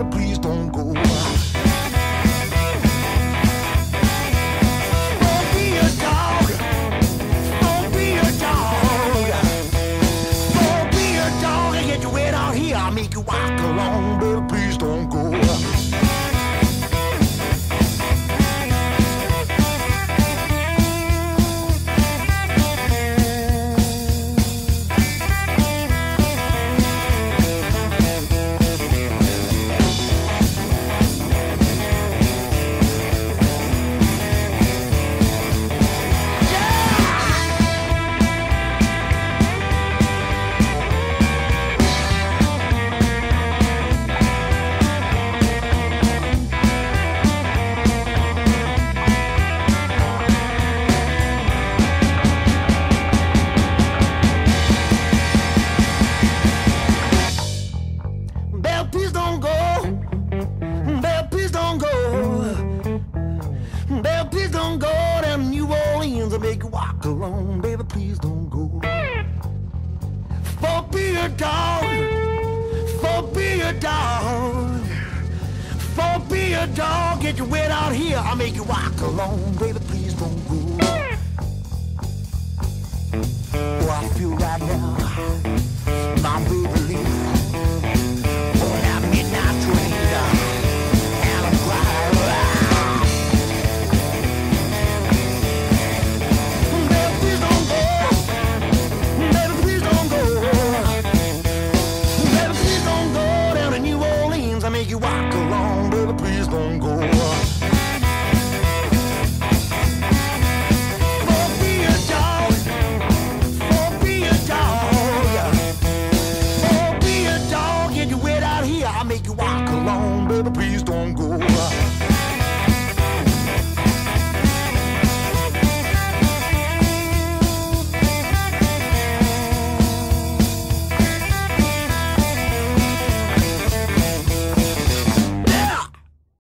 baby, please don't go. Don't be a dog. Don't be a dog. Don't be a dog and get you wet out here. I'll make you walk along, baby, please don't go. Please don't go. Baby, please don't go. Baby, please don't go to New Orleans and make you walk alone. Baby, please don't go. For be a dog. For be a dog. For be a dog. Get you wet out here. I'll make you walk alone. Baby, please don't go.